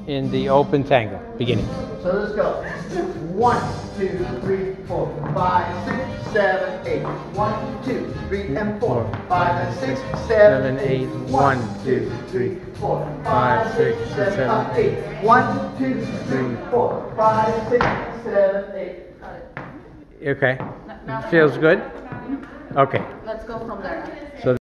in the open tango. Beginning. So let's go. 1, 2, 3, 4, 5, 6, 7, 8. 1, 2, 3, and 4. 5 and 6, 7, 8. 1, 2, 3, 4, 5, 6, 7, 8. 1, 2, 3, 4, 5, 6, 7, 8. Okay. Feels good? Okay. Let's go from there. So